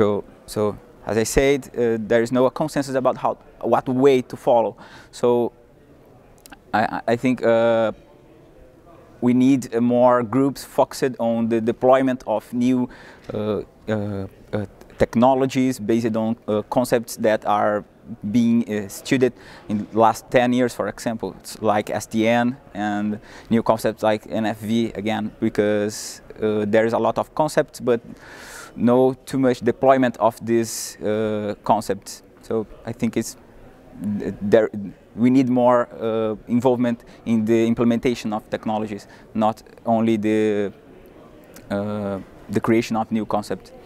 Sure. So, as I said, there is no consensus about what way to follow. So, I think we need more groups focused on the deployment of new technologies based on concepts that are being studied in the last 10 years, for example. It's like SDN and new concepts like NFV again, because there is a lot of concepts, but no too much deployment of these concepts. So I think it's we need more involvement in the implementation of technologies, not only the creation of new concepts.